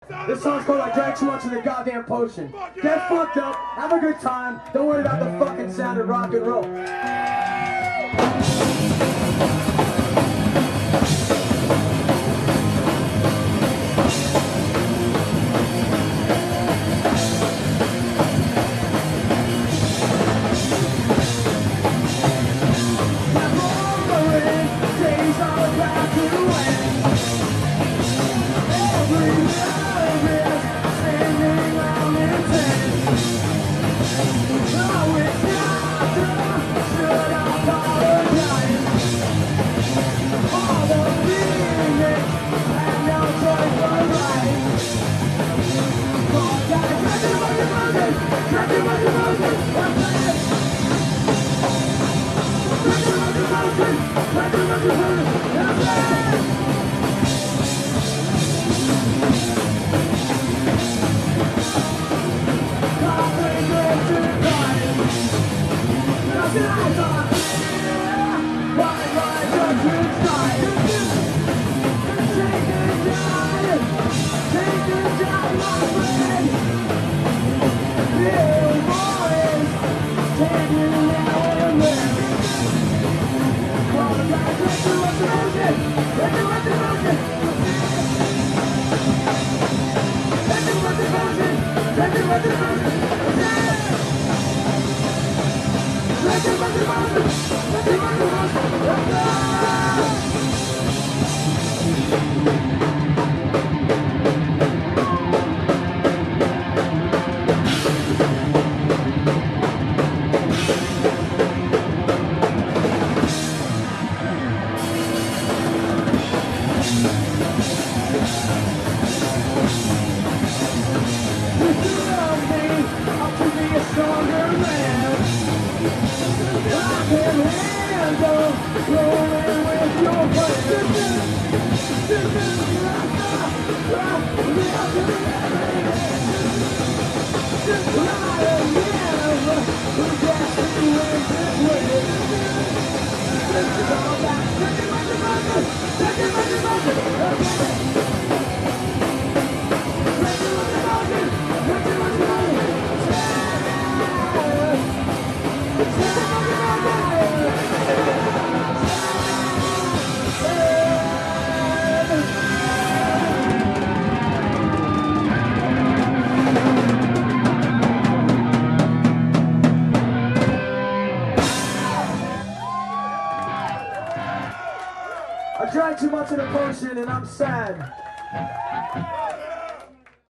This song's called I Drank Too Much of the Goddamn Potion. Get fucked up, have a good time, don't worry about the fucking sound of rock and roll. I drank too much of the potion and I'm sad.